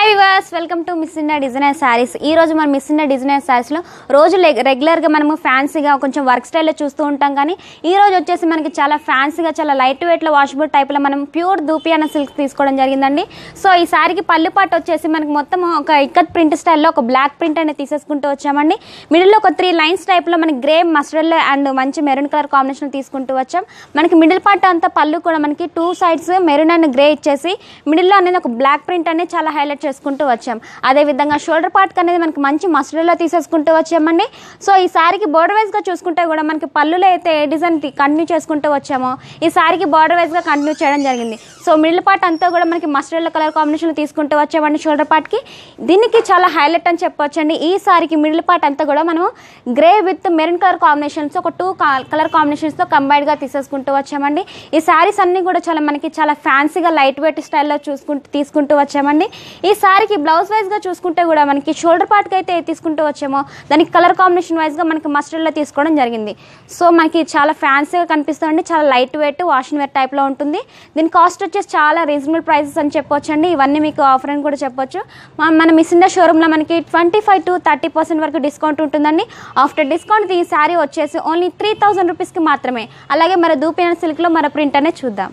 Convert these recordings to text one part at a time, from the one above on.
Hi viewers, welcome to miss India designer saris. ఈ రోజు మనం మిస్ ఇండియా డిజైనర్ శారీస్లో రోజు రెగ్యులర్గా మనము ఫ్యాన్సీగా కొంచెం వర్క్ స్టైల్లో చూస్తూ ఉంటాం. కానీ ఈ రోజు వచ్చేసి మనకి చాలా ఫ్యాన్సీగా చాలా లైట్ వెయిట్లో వాషబుల్ టైప్లో మనం ప్యూర్ దూపియానా సిల్క్ తీసుకోవడం జరిగిందండి. సో ఈ శారీకి పళ్ళు పాటు వచ్చేసి మనకి మొత్తం ఒక ఇక్కత్ ప్రింట్ స్టైల్లో ఒక బ్లాక్ ప్రింట్ అనేది తీసేసుకుంటూ వచ్చామండి. మిడిల్లో ఒక 3 లైన్స్ టైప్లో మనకి గ్రే మస్టర్డ్ అండ్ మంచి మెరూన్ కలర్ కాంబినేషన్ తీసుకుంటూ వచ్చాం. మనకి మిడిల్ పార్ట్ అంతా పళ్ళు కూడా మనకి 2 సైడ్స్ మెరూన్ అండ్ గ్రే ఇచ్చేసి మిడిల్లో అనేది ఒక బ్లాక్ ప్రింట్ అనేది చాలా హైలైట్ చేసుకుంటూ వచ్చాం. అదేవిధంగా షోల్డర్ పార్ట్ అనేది మనకి మంచి మస్టర్డ్లో తీసేసుకుంటూ వచ్చామండి. సో ఈ శారీకి బోర్డర్ వైజ్గా చూసుకుంటే కూడా మనకి పళ్ళులో అయితే ఏ డిజైన్ కంటిన్యూ చేసుకుంటూ వచ్చామో ఈ శారీకి బోర్డర్ వైజ్గా కంటిన్యూ చేయడం జరిగింది. సో మిడిల్ పార్ట్ అంతా కూడా మనకి మస్టర్డ్ కలర్ కాంబినేషన్ తీసుకుంటూ వచ్చామండి. షోల్డర్ పార్ట్కి దీనికి చాలా హైలైట్ అని చెప్పొచ్చండి. ఈ శారీకి మిడిల్ పార్ట్ అంతా కూడా మనం grey with maroon colour combinations ఒక 2 కలర్ కాంబినేషన్స్తో కంబైన్డ్గా తీసేసుకుంటూ వచ్చామండి. ఈ శారీస్ అన్నీ కూడా చాలా ఫ్యాన్సీగా లైట్ వెయిట్ స్టైల్లో తీసుకుంటూ వచ్చామండి. ఈ శారీకి బ్లౌజ్ వైజ్గా చూసుకుంటే కూడా మనకి షోల్డర్ పార్ట్కి అయితే తీసుకుంటూ వచ్చామో దానికి కలర్ కాంబినేషన్ వైజ్గా మనకి మస్టర్డ్లో తీసుకోవడం జరిగింది. సో మనకి చాలా ఫ్యాన్సీగా కనిపిస్తుంది, చాలా లైట్ వెయిట్ వాషింగ్ వేర్ టైప్లో ఉంటుంది. దీని కాస్ట్ వచ్చేసి చాలా రీజనబుల్ ప్రైసెస్ అని చెప్పొచ్చండి. ఇవన్నీ మీకు ఆఫర్ అని కూడా చెప్పొచ్చు. మన మిస్ ఇండియా షోరూంలో మనకి 25 to 30% వరకు డిస్కౌంట్ ఉంటుందండి. ఆఫ్టర్ డిస్కౌంట్ ఈ శారీ వచ్చేసి ఓన్లీ 3000 రూపీస్కి మాత్రమే. అలాగే మన దూపియానా సిల్క్లో మన ప్రింట్ అనేది చూద్దాం.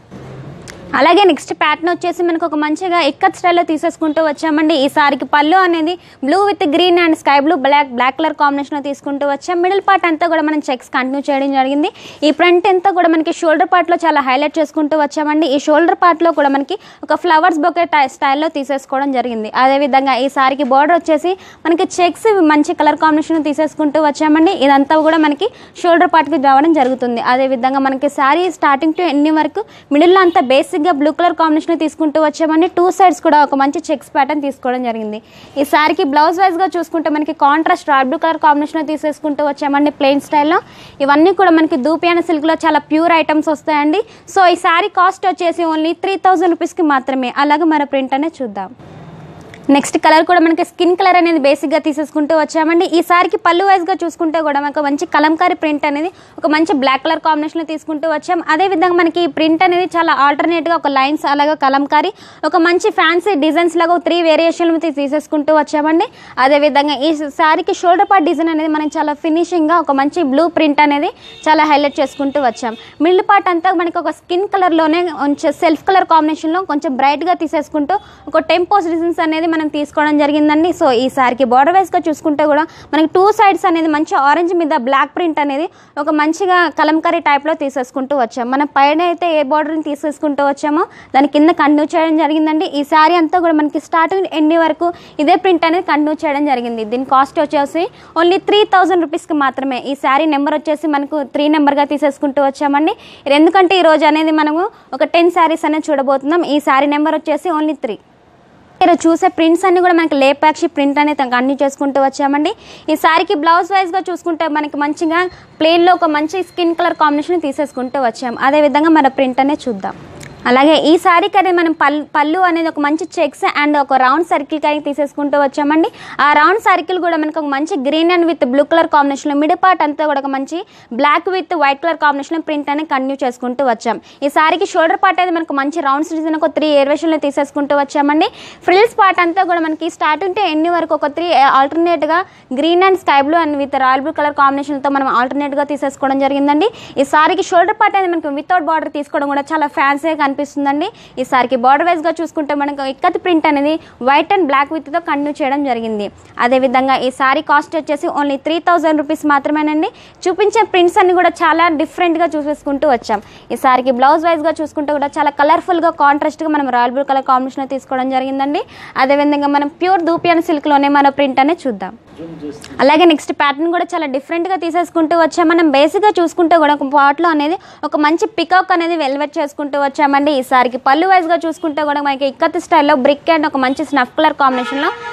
అలాగే నెక్స్ట్ ప్యాటర్న్ వచ్చేసి మనకు ఒక మంచిగా ఇక్కత్ స్టైల్లో తీసేసుకుంటూ వచ్చామండి. ఈ సారీకి పళ్ళు అనేది blue with green and sky blue black colour కాంబినేషన్లో తీసుకుంటూ వచ్చాం. మిడిల్ పార్ట్ అంతా కూడా మనం చెక్స్ కంటిన్యూ చేయడం జరిగింది. ఈ ఫ్రంట్ అంతా కూడా మనకి షోల్డర్ పార్ట్లో చాలా హైలైట్ చేసుకుంటూ వచ్చామండి. ఈ షోల్డర్ పార్ట్లో కూడా మనకి ఒక ఫ్లవర్స్ బొకే స్టైల్లో తీసేసుకోవడం జరిగింది. అదేవిధంగా ఈ సారీకి బార్డర్ వచ్చేసి మనకి చెక్స్ మంచి కలర్ కాంబినేషన్ తీసేసుకుంటూ వచ్చామండి. ఇదంతా కూడా మనకి షోల్డర్ పార్ట్కి రావడం జరుగుతుంది. అదేవిధంగా మనకి శారీ స్టార్టింగ్ టు ఎండింగ్ వరకు మిడిల్లో అంతా బేసిక్ బ్లూ కలర్ కాంబినేషన్ తీసుకుంటూ వచ్చామండి. 2 సైడ్స్ కూడా ఒక మంచి చెక్స్ ప్యాటర్న్ తీసుకోవడం జరిగింది. ఈ శారీకి బ్లౌజ్ వైజ్ గా చూసుకుంటే మనకి contrast royal blue colour combination తీసేసుకుంటూ వచ్చామండి ప్లెయిన్ స్టైల్లో. ఇవన్నీ కూడా మనకి దూపియానా సిల్క్ లో చాలా ప్యూర్ ఐటమ్స్ వస్తాయండి. సో ఈ శారీ కాస్ట్ వచ్చేసి ఓన్లీ 3000 రూపీస్కి మాత్రమే. అలాగే మన ప్రింట్ అనేది చూద్దాం. నెక్స్ట్ కలర్ కూడా మనకి స్కిన్ కలర్ అనేది బేసిక్గా తీసేసుకుంటూ వచ్చామండి. ఈ సారీకి పళ్ళు వైజ్గా చూసుకుంటే కూడా మనకు మంచి కలంకారీ ప్రింట్ అనేది ఒక మంచి బ్లాక్ కలర్ కాంబినేషన్లో తీసుకుంటూ వచ్చాం. అదేవిధంగా మనకి ఈ ప్రింట్ అనేది చాలా ఆల్టర్నేట్గా ఒక లైన్స్ అలాగే కలంకారీ ఒక మంచి ఫ్యాన్సీ డిజైన్స్ లాగా 3 వేరియేషన్లు తీసేసుకుంటూ వచ్చామండి. అదేవిధంగా ఈ శారీకి షోల్డర్ పార్ట్ డిజైన్ అనేది మనం చాలా ఫినిషింగ్గా ఒక మంచి బ్లూ ప్రింట్ అనేది చాలా హైలైట్ చేసుకుంటూ వచ్చాం. మిడిల్ పార్ట్ అంతా మనకి ఒక స్కిన్ కలర్లోనే కొంచెం సెల్ఫ్ కలర్ కాంబినేషన్లో కొంచెం బ్రైట్గా తీసేసుకుంటూ ఒక టెంపోస్ డిజైన్స్ అనేది మనం తీసుకోవడం జరిగిందండి. సో ఈ సారీకి బార్డర్ వైజ్గా చూసుకుంటే కూడా మనకి 2 సైడ్స్ అనేది మంచి ఆరెంజ్ మీద బ్లాక్ ప్రింట్ అనేది ఒక మంచిగా కలంకారీ టైప్లో తీసేసుకుంటూ వచ్చాం. మనం పైన అయితే ఏ బార్డర్ని తీసేసుకుంటూ వచ్చామో దాని కింద కంటిన్యూ చేయడం జరిగిందండి. ఈ శారీ అంతా కూడా మనకి స్టార్టింగ్ ఎండ్ వరకు ఇదే ప్రింట్ అనేది కంటిన్యూ చేయడం జరిగింది. దీని కాస్ట్ వచ్చేసి ఓన్లీ 3000 రూపీస్కి మాత్రమే. ఈ శారీ నెంబర్ వచ్చేసి మనకు 3 నెంబర్గా తీసేసుకుంటూ వచ్చామండి. ఎందుకంటే ఈ రోజు అనేది మనము ఒక 10 శారీస్ అనేది చూడబోతున్నాం. ఈ శారీ నెంబర్ వచ్చేసి ఓన్లీ 3. మీరు చూసే ప్రింట్స్ అన్ని కూడా మనకి లేపాక్షి ప్రింట్ అనేది కంటిన్యూ చేసుకుంటూ వచ్చామండి. ఈ శారీకి బ్లౌజ్ వైజ్గా చూసుకుంటే మనకి మంచిగా ప్లెయిన్లో ఒక మంచి స్కిన్ కలర్ కాంబినేషన్ తీసేసుకుంటూ వచ్చాము. అదేవిధంగా మన ప్రింట్ అనేది చూద్దాం. అలాగే ఈ శారీకి అనేది మనం పళ్ళు అనేది ఒక మంచి చెక్స్ అండ్ ఒక రౌండ్ సర్కిల్ కానీ తీసేసుకుంటూ వచ్చామండి. ఆ రౌండ్ సర్కిల్ కూడా మనకు ఒక మంచి green and with blue colour కాంబినేషన్లో మిడిల్ పార్ట్ అంతా కూడా ఒక మంచి బ్లాక్ విత్ వైట్ కలర్ కాంబినేషన్లో ప్రింట్ అనేది కంటిన్యూ చేసుకుంటూ వచ్చాం. ఈ శారీకి షోల్డర్ పార్ట్ అనేది మనకు మంచి రౌండ్స్ డిజైన్ ఒక 3 వేరియేషన్లో తీసేసుకుంటూ వచ్చామండి. ఫ్రిల్స్ పార్ట్ అంతా కూడా మనకి స్టార్టింగ్ టు ఎండ్ వరకు ఒక 3 ఆల్టర్నేట్గా green and sky blue and with royal blue colour కాంబినేషన్తో మనం ఆల్టర్నేట్గా తీసేసుకోవడం జరిగిందండి. ఈ శారీకి షోల్డర్ పార్ట్ అనేది మనకి వితౌట్ బార్డర్ తీసుకోవడం కూడా చాలా ఫ్యాన్సీగా అనిపిస్తుందండి. ఈ సారీకి బార్డర్ వైజ్ గా చూసుకుంటే మనకు ఇక్కత్ ప్రింట్ అనేది వైట్ అండ్ బ్లాక్ విత్ తో కంటిన్యూ చేయడం జరిగింది. అదేవిధంగా ఈ సారీ కాస్ట్ వచ్చేసి ఓన్లీ 3000 రూపీస్ మాత్రమేనండి. చూపించే ప్రింట్స్ అన్ని కూడా చాలా డిఫరెంట్ గా చూసేసుకుంటూ వచ్చాం. ఈ సారీకి బ్లౌజ్ వైజ్ గా చూసుకుంటే కూడా చాలా కలర్ఫుల్ గా కాంట్రాస్ట్ గా మనం రాయల్ బ్లూ కలర్ కాంబినేషన్ తీసుకోవడం జరిగిందండి. అదేవిధంగా మనం ప్యూర్ దూపియానా సిల్క్ లోనే మన ప్రింట్ అనేది చూద్దాం. అలాగే నెక్స్ట్ ప్యాటర్న్ కూడా చాలా డిఫరెంట్గా తీసేసుకుంటూ వచ్చాం. మనం బేసిక్గా చూసుకుంటే కూడా ఒక పార్ట్లో అనేది ఒక మంచి పికాక్ అనేది వెల్వెట్ చేసుకుంటూ వచ్చామండి. ఈ సారీకి పళ్ళు వైజ్గా చూసుకుంటే కూడా మనకి ఇక్కత్ స్టైల్లో బ్రిక్ అండ్ ఒక మంచి స్నఫ్ కలర్ కాంబినేషన్లో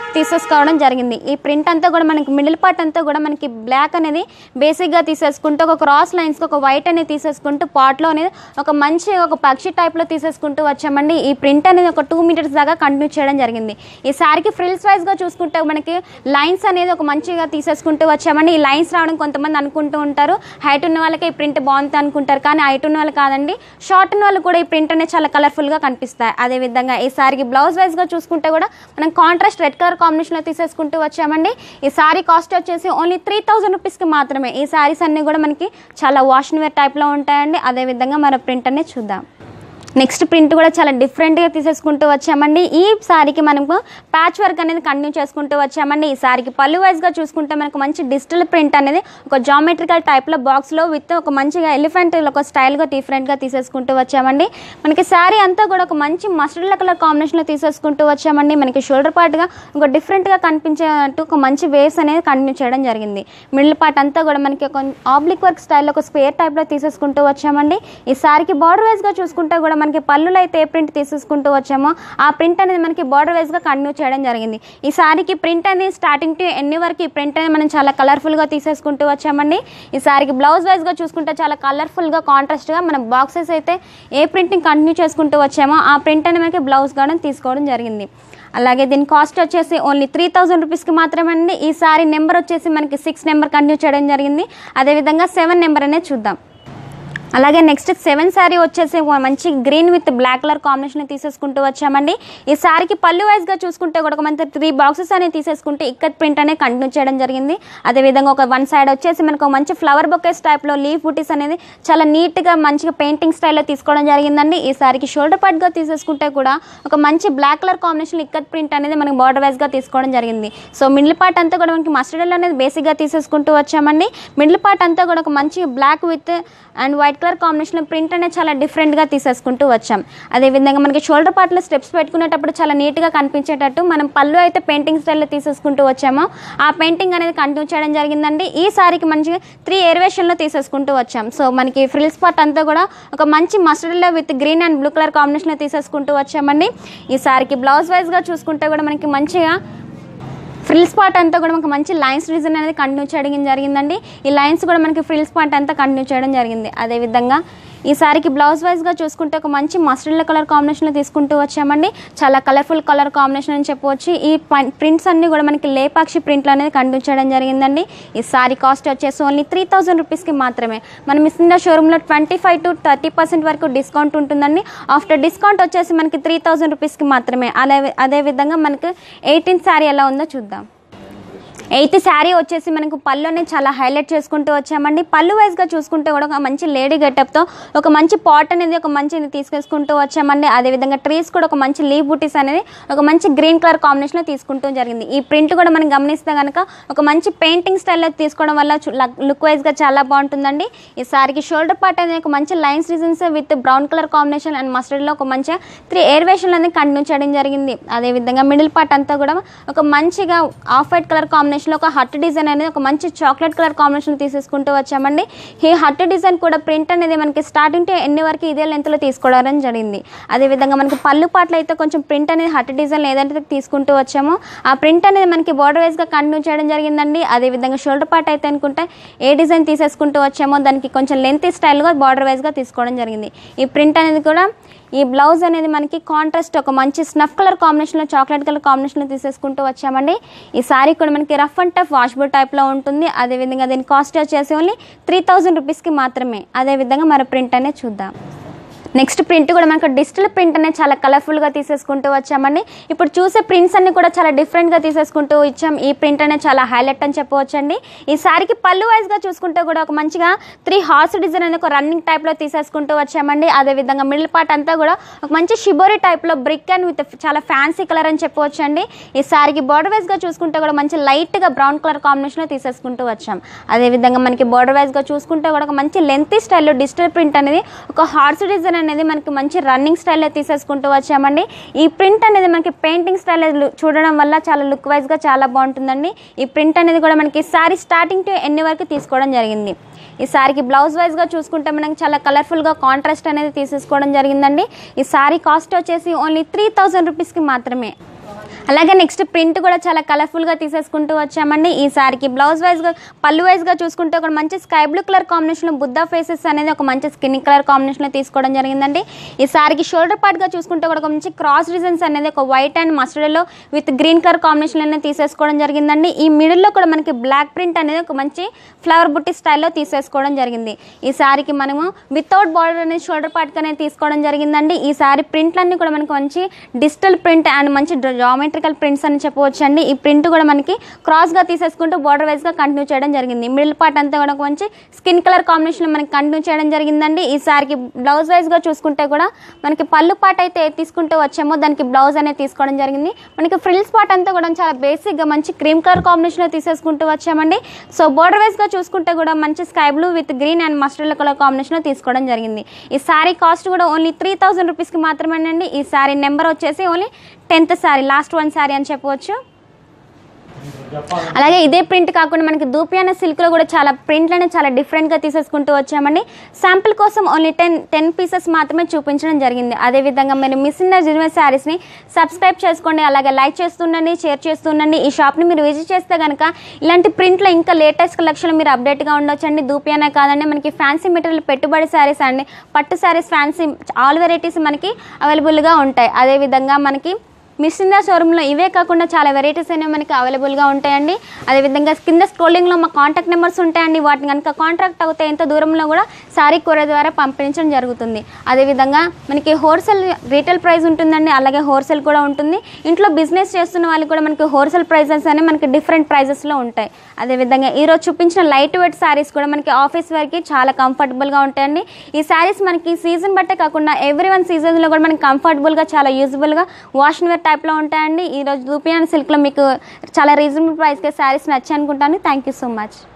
తీసేసుకోవడం జరిగింది. ఈ ప్రింట్ అంతా కూడా మనకి మిడిల్ పార్ట్ అంతా కూడా మనకి బ్లాక్ అనేది బేసిక్గా తీసేసుకుంటూ ఒక క్రాస్ లైన్స్కి ఒక వైట్ అనేది తీసేసుకుంటూ పాట్లో అనేది ఒక మంచి ఒక పక్షి టైప్లో తీసేసుకుంటూ వచ్చామండి. ఈ ప్రింట్ అనేది ఒక 2 మీటర్స్ దాకా కంటిన్యూ చేయడం జరిగింది. ఈ శారీకి ఫ్రిల్స్ వైజ్గా చూసుకుంటే మనకి లైన్స్ అనేది ఒక మంచిగా తీసేసుకుంటూ వచ్చామండి. ఈ లైన్స్ రావడం కొంతమంది అనుకుంటూ ఉంటారు హైట్ ఉన్న వాళ్ళకి ఈ ప్రింట్ బాగుంది అనుకుంటారు, కానీ హైట్ ఉన్న వాళ్ళు కాదండి, షార్ట్ ఉన్న వాళ్ళు కూడా ఈ ప్రింట్ అనేది చాలా కలర్ఫుల్గా కనిపిస్తాయి. అదేవిధంగా ఈ శారీకి బ్లౌజ్ వైజ్గా చూసుకుంటే కూడా మనం కాంట్రాస్ట్ రెడ్ కలర్ కాంబినేషన్లో తీసేసుకుంటూ వచ్చామండి. ఈ శారీ కాస్ట్ వచ్చేసి ఓన్లీ 3000 రూపీస్కి మాత్రమే. ఈ శారీస్ అన్నీ కూడా మనకి చాలా వాష్ అండ్ వేర్ టైప్లో ఉంటాయండి. అదేవిధంగా మన ప్రింట్ అనేది చూద్దాం. నెక్స్ట్ ప్రింట్ కూడా చాలా డిఫరెంట్గా తీసేసుకుంటూ వచ్చామండి. ఈ శారీకి మనకు ప్యాచ్ వర్క్ అనేది కంటిన్యూ చేసుకుంటూ వచ్చామండి. ఈ శారీకి పళ్ళు వైజ్గా చూసుకుంటే మనకు మంచి డిజిటల్ ప్రింట్ అనేది ఒక జామెట్రికల్ టైప్లో బాక్స్లో విత్ ఒక మంచిగా ఎలిఫెంట్ ఒక స్టైల్గా డిఫరెంట్గా తీసేసుకుంటూ వచ్చామండి. మనకి శారీ అంతా కూడా ఒక మంచి మస్టర్డ్ కలర్ కాంబినేషన్లో తీసేసుకుంటూ వచ్చామండి. మనకి షోల్డర్ పార్ట్గా ఒక డిఫరెంట్గా కనిపించేటట్టు ఒక మంచి వేవ్స్ అనేది కంటిన్యూ చేయడం జరిగింది. మిడిల్ పార్ట్ అంతా కూడా మనకి ఒక ఆబ్లిక్ వర్క్ స్టైల్లో ఒక స్క్వేర్ టైప్లో తీసేసుకుంటూ వచ్చామండి. ఈ శారీకి బార్డర్ వైజ్గా చూసుకుంటే కూడా మనకి పళ్ళులో అయితే ఏ ప్రింట్ తీసేసుకుంటూ వచ్చామో ఆ ప్రింట్ అనేది మనకి బార్డర్ వైజ్గా కంటిన్యూ చేయడం జరిగింది. ఈ శారీకి ప్రింట్ అనేది స్టార్టింగ్ టు ఎండ్ వరకు ఈ ప్రింట్ అనేది మనం చాలా కలర్ఫుల్గా తీసేసుకుంటూ వచ్చామండి. ఈ శారీకి బ్లౌజ్ వైజ్గా చూసుకుంటే చాలా కలర్ఫుల్గా కాంట్రాస్ట్గా మన బాక్సెస్ అయితే ఏ ప్రింట్ని కంటిన్యూ చేసుకుంటూ వచ్చామో ఆ ప్రింట్ అనేది మనకి బ్లౌజ్ కూడా తీసుకోవడం జరిగింది. అలాగే దీని కాస్ట్ వచ్చేసి ఓన్లీ 3000 రూపీస్కి మాత్రమే అండి. ఈ శారీ నెంబర్ వచ్చేసి మనకి 6 నెంబర్ కంటిన్యూ చేయడం జరిగింది. అదేవిధంగా 7 నెంబర్ అనేది చూద్దాం. అలాగే నెక్స్ట్ 7 శారీ వచ్చేసి మంచి green with black colour combination తీసేసుకుంటూ వచ్చామండి. ఈ శారీకి పళ్ళు వైజ్గా చూసుకుంటే కూడా ఒక మంచి 3 బాక్సెస్ అనేది తీసేసుకుంటే ఇక్కత్ ప్రింట్ అనేది కంటిన్యూ చేయడం జరిగింది. అదేవిధంగా ఒక 1 సైడ్ వచ్చేసి మనకు ఒక మంచి ఫ్లవర్ బొకేస్ టైప్లో లీఫ్ బూటీస్ అనేది చాలా నీట్గా మంచిగా పెయింటింగ్ స్టైల్లో తీసుకోవడం జరిగిందండి. ఈ శారీకి షోల్డర్ పార్ట్గా తీసేసుకుంటే కూడా ఒక మంచి black colour combination ikat print అనేది మనకి బార్డర్ వైజ్గా తీసుకోవడం జరిగింది. సో మిడిల్ పార్ట్ అంతా కూడా మనకి మస్టర్డ్ అనేది బేసిక్గా తీసేసుకుంటూ వచ్చామండి. మిడిల్ పార్ట్ అంతా కూడా ఒక మంచి black with and white colour combination print అనేది చాలా డిఫరెంట్గా తీసేసుకుంటూ వచ్చాం. అదేవిధంగా మనకి షోల్డర్ పార్ట్లో స్టెప్స్ పెట్టుకునేటప్పుడు చాలా నీట్గా కనిపించేటట్టు మనం పళ్ళు అయితే పెయింటింగ్ స్టైల్లో తీసేసుకుంటూ వచ్చామో ఆ పెయింటింగ్ అనేది కంటిన్యూ చేయడం జరిగిందండి. ఈ శారీకి మంచిగా 3 ఎరివేషన్లో తీసేసుకుంటూ వచ్చాం. సో మనకి ఫ్రిల్స్ పార్ట్ అంతా కూడా ఒక మంచి మస్టర్డ్లో with green and blue colour కాంబినేషన్లో తీసేసుకుంటూ వచ్చామండి. ఈ శారీకి బ్లౌజ్ వైజ్గా చూసుకుంటే కూడా మనకి మంచిగా ఫ్రిల్స్ పార్ట్ అంతా కూడా మనకు మంచి లైన్స్ డిజైన్ అనేది కంటిన్యూ చేయడం జరిగిందండి. ఈ లైన్స్ కూడా మనకి ఫ్రిల్స్ పార్ట్ అంతా కంటిన్యూ చేయడం జరిగింది. అదేవిధంగా ఈ శారీకి బ్లౌజ్ వైజ్గా చూసుకుంటే ఒక మంచి మస్టర్డ్ కలర్ కాంబినేషన్లో తీసుకుంటూ వచ్చామండి. చాలా కలర్ఫుల్ కలర్ కాంబినేషన్ అని చెప్పవచ్చు. ఈ ప్రింట్స్ అన్నీ కూడా మనకి లేపాక్షి ప్రింట్లు అనేది కంటిన్యూ చేయడం జరిగిందండి. ఈ శారీ కాస్ట్ వచ్చేసి ఓన్లీ 3000 రూపీస్కి మాత్రమే. మనం మిస్సిండా షోరూంలో 25 to 30% వరకు డిస్కౌంట్ ఉంటుందండి. ఆఫ్టర్ డిస్కౌంట్ వచ్చేసి మనకి 3000 రూపీస్కి మాత్రమే. అదేవిధంగా మనకి 18th శారీ ఎలా ఉందో చూద్దాం. 8th శారీ వచ్చేసి మనకు పళ్ళుని చాలా హైలైట్ చేసుకుంటూ వచ్చామండి. పళ్ళు వైజ్గా చూసుకుంటే కూడా ఒక మంచి లేడీ గెటప్తో ఒక మంచి పాట్ అనేది ఒక మంచి తీసుకేసుకుంటూ వచ్చామండి. అదేవిధంగా ట్రీస్ కూడా ఒక మంచి లీవ్ బూటీస్ అనేది ఒక మంచి గ్రీన్ కలర్ కాంబినేషన్లో తీసుకుంటూ జరిగింది. ఈ ప్రింట్ కూడా మనం గమనిస్తే కనుక ఒక మంచి పెయింటింగ్ స్టైల్లో తీసుకోవడం వల్ల లుక్ వైజ్గా చాలా బాగుంటుందండి. ఈ శారీకి షోల్డర్ పార్ట్ అనేది ఒక మంచి lines designs with brown colour combination and మస్టర్డ్లో ఒక మంచిగా 3 ఎయిర్వేషన్లు అనేది కంటిన్యూ చేయడం జరిగింది. అదేవిధంగా మిడిల్ పార్ట్ అంతా కూడా ఒక మంచిగా ఆఫ్ వైట్ కలర్ కాంబినేషన్ ఒక హట్ డిజైన్ అనేది ఒక మంచి చాక్లెట్ కలర్ కాంబినేషన్ తీసేసుకుంటూ వచ్చామండి. ఈ హట్ డిజైన్ కూడా ప్రింట్ అనేది మనకి స్టార్టింగ్ టు ఎండ్ వరకు ఇదే లెంత్లో తీసుకోవడం జరిగింది. అదేవిధంగా మనకి పళ్ళు పాటలు అయితే కొంచెం ప్రింట్ అనేది హట్ డిజైన్ ఏదైతే తీసుకుంటూ వచ్చామో ఆ ప్రింట్ అనేది మనకి బార్డర్ వైజ్గా కంటిన్యూ చేయడం జరిగిందండి. అదేవిధంగా షోల్డర్ పార్ట్ అయితే అనుకుంటే ఏ డిజైన్ తీసేసుకుంటూ వచ్చామో దానికి కొంచెం లెంత్ స్టైల్గా బార్డర్ వైజ్గా తీసుకోవడం జరిగింది. ఈ ప్రింట్ అనేది కూడా ఈ బ్లౌజ్ అనేది మనకి కాంట్రాస్ట్ ఒక మంచి స్నఫ్ కలర్ కాంబినేషన్లో చాక్లెట్ కలర్ కాంబినేషన్లో తీసేసుకుంటూ వచ్చామండి. ఈ శారీ కూడా మనకి రఫ్ అండ్ టఫ్ వాష్బుల్ టైప్లో ఉంటుంది. అదేవిధంగా దీని కాస్ట్ వచ్చేసి ఓన్లీ 3000 రూపీస్కి మాత్రమే. అదేవిధంగా మన ప్రింట్ అనేది చూద్దాం. నెక్స్ట్ ప్రింట్ కూడా మనకు డిజిటల్ ప్రింట్ అనేది చాలా కలర్ఫుల్గా తీసేసుకుంటూ వచ్చామండి. ఇప్పుడు చూసే ప్రింట్స్ అన్ని కూడా చాలా డిఫరెంట్గా తీసేసుకుంటూ ఇచ్చాం. ఈ ప్రింట్ అనేది చాలా హైలైట్ అని చెప్పవచ్చండి. ఈ శారీకి పళ్ళు వైజ్గా చూసుకుంటే కూడా ఒక మంచిగా 3 హార్స్ డిజైన్ అనేది ఒక రన్నింగ్ టైప్లో తీసేసుకుంటూ వచ్చామండి. అదేవిధంగా మిడిల్ పార్ట్ అంతా కూడా ఒక మంచి షిబోరీ టైప్లో బ్రిక్ అండ్ విత్ చాలా ఫ్యాన్సీ కలర్ అని చెప్పవచ్చండి. ఈ శారీకి బార్డర్ వైజ్గా చూసుకుంటే కూడా మంచి లైట్గా బ్రౌన్ కలర్ కాంబినేషన్లో తీసేసుకుంటూ వచ్చాం. అదేవిధంగా మనకి బార్డర్ వైజ్గా చూసుకుంటే కూడా ఒక మంచి లెంతీ స్టైల్లో డిజిటల్ ప్రింట్ అనేది ఒక హార్స్ డిజైన్ అనేది మనకి మంచి రన్నింగ్ స్టైల్లో తీసేసుకుంటూ వచ్చామండి. ఈ ప్రింట్ అనేది మనకి పెయింటింగ్ స్టైల్ చూడడం వల్ల చాలా లుక్ వైజ్గా చాలా బాగుంటుందండి. ఈ ప్రింట్ అనేది కూడా మనకి శారీ స్టార్టింగ్ టు ఎండ్ వరకు తీసుకోవడం జరిగింది. ఈ శారీకి బ్లౌజ్ వైజ్గా చూసుకుంటే మనకి చాలా కలర్ఫుల్గా కాంట్రాస్ట్ అనేది తీసేసుకోవడం జరిగిందండి. ఈ శారీ కాస్ట్ వచ్చేసి ఓన్లీ 3000 రూపీస్కి మాత్రమే. అలాగే నెక్స్ట్ ప్రింట్ కూడా చాలా కలర్ఫుల్గా తీసేసుకుంటూ వచ్చామండి. ఈ సారీకి బ్లౌజ్ వైజ్గా పళ్ళు వైజ్గా చూసుకుంటే ఒక మంచి స్కై బ్లూ కలర్ కాంబినేషన్లో బుద్ధా ఫేసెస్ అనేది ఒక మంచి స్కిన్ కలర్ కాంబినేషన్లో తీసుకోవడం జరిగిందండి. ఈ సారీకి షోల్డర్ పార్ట్గా చూసుకుంటే కూడా ఒక మంచి క్రాస్ డిజైన్స్ అనేది ఒక వైట్ అండ్ మస్టర్డ్లో విత్ గ్రీన్ కలర్ కాంబినేషన్ అనేది తీసేసుకోవడం జరిగిందండి. ఈ మిడిల్లో కూడా మనకి బ్లాక్ ప్రింట్ అనేది ఒక మంచి ఫ్లవర్ బుట్టి స్టైల్లో తీసేసుకోవడం జరిగింది. ఈ సారీకి మనము వితౌట్ బార్డర్ అనేది షోల్డర్ పార్ట్గా అనేది తీసుకోవడం జరిగిందండి. ఈ సారీ ప్రింట్లన్నీ కూడా మనకి మంచి డిజిటల్ ప్రింట్ అండ్ మంచి జామెట్రికల్ ప్రింట్స్ అని చెప్పవచ్చు అండి. ఈ ప్రింట్ కూడా మనకి క్రాస్గా తీసేసుకుంటూ బార్డర్ వైజ్గా కంటిన్యూ చేయడం జరిగింది. మిడిల్ పార్ట్ అంతా కూడా మంచి స్కిన్ కలర్ కాంబినేషన్లో మనకి కంటిన్యూ చేయడం జరిగిందండి. ఈ సారీకి బ్లౌజ్ వైజ్గా చూసుకుంటే కూడా మనకి పళ్ళు పార్ట్ అయితే తీసుకుంటూ వచ్చామో దానికి బ్లౌజ్ అనేది తీసుకోవడం జరిగింది. మనకి ఫ్రిల్స్ పార్ట్ అంతా కూడా చాలా బేసిక్గా మంచి క్రీమ్ కలర్ కాంబినేషన్లో తీసేసుకుంటూ వచ్చామండి. సో బార్డర్ వైజ్గా చూసుకుంటే కూడా మంచి sky blue with green and mustard colour కాంబినేషన్లో తీసుకోవడం జరిగింది. ఈ సారీ కాస్ట్ కూడా ఓన్లీ 3000 రూపీస్కి మాత్రమేనండి. ఈ సారీ నెంబర్ వచ్చేసి only 10th sari, last 1 sari అని చెప్పవచ్చు. అలాగే ఇదే ప్రింట్ కాకుండా మనకి దూపియానా సిల్క్లో కూడా చాలా ప్రింట్లు అనేది చాలా డిఫరెంట్గా తీసేసుకుంటూ వచ్చామండి. శాంపుల్ కోసం ఓన్లీ 10 పీసెస్ మాత్రమే చూపించడం జరిగింది. అదేవిధంగా మీరు మిస్ ఇన్ డిజైనర్ శారీస్ని సబ్స్క్రైబ్ చేసుకోండి, అలాగే లైక్ చేస్తుండండి, షేర్ చేస్తుండండి. ఈ షాప్ని మీరు విజిట్ చేస్తే కనుక ఇలాంటి ప్రింట్లో ఇంకా లేటెస్ట్ కలెక్షన్ మీరు అప్డేట్గా ఉండొచ్చండి. దూపియానా కాదండి, మనకి ఫ్యాన్సీ మెటీరియల్ పెట్టుబడి శారీస్ అండి, పట్టు శారీస్, ఫ్యాన్సీ ఆల్ వెరైటీస్ మనకి అవైలబుల్గా ఉంటాయి. అదేవిధంగా మనకి మిస్ ఇండియా షోరూంలో ఇవే కాకుండా చాలా వెరైటీస్ అనేవి మనకి అవైలబుల్గా ఉంటాయండి. అదేవిధంగా కింద స్క్రోలింగ్లో మా కాంటాక్ట్ నెంబర్స్ ఉంటాయండి. వాటిని కనుక కాంటాక్ట్ అవుతే ఎంత దూరంలో కూడా సారీ కొరియర్ ద్వారా పంపించడం జరుగుతుంది. అదేవిధంగా మనకి హోల్సేల్ రీటైల్ ప్రైస్ ఉంటుందండి, అలాగే హోల్సేల్ కూడా ఉంటుంది. ఇంట్లో బిజినెస్ చేస్తున్న వాళ్ళకి కూడా మనకి హోల్సేల్ ప్రైజెస్ అనేవి మనకి డిఫరెంట్ ప్రైజెస్లో ఉంటాయి. అదేవిధంగా ఈరోజు చూపించిన లైట్ వెయిట్ శారీస్ కూడా మనకి ఆఫీస్ వేర్కి చాలా కంఫర్టబుల్గా ఉంటాయండి. ఈ శారీస్ మనకి సీజన్ బట్టే కాకుండా ఎవ్రీ వన్ సీజన్లో కూడా మనకి కంఫర్టబుల్గా చాలా యూజబుల్గా వాష్ అండ్ వేర్ టైప్లో ఉంటాయండి. ఈరోజు దూపియానా సిల్క్లో మీకు చాలా రీజనబుల్ ప్రైస్కే శారీస్ నచ్చాయి అనుకుంటాను. Thank you so much.